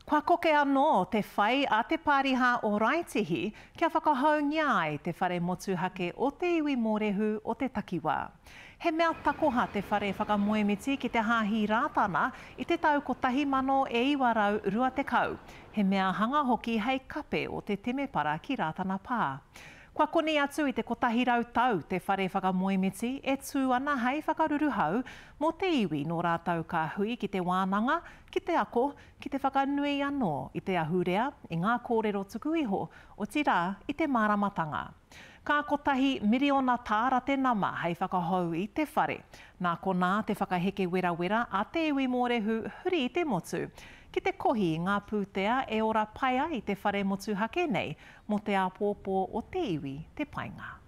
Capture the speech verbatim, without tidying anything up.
Kua koke anō te whai a te Pariha o Raetihi kia whakahau ngai te whare motu hake o te iwi mōrehu o te takiwā. He mea takoha te whare whakamoemiti ki te hāhi rātana i te tau kotahi mano e iwa rau rua te kau. He mea hanga hoki hei kape o te temepara ki rātana pā. Kua koni atu i te kotahi rau tau te whare whakamoemiti e tū ana hei whakaruruhau mō te iwi nō rātau ka hui ki te wānanga, ki te ako, ki te whakanui anō i te ahurea, i ngā kōrero tuku iho o tira i te māramatanga. Ka kotahi miriona tāra te nama hei whakahau i te whare. Nā ko nā te whakaheke wera wera a te iwi mōrehu huri i te motu. Ki te kohi i ngā pūtea e ora paia i te whare motu hake nei, mo te apōpō o te iwi te painga.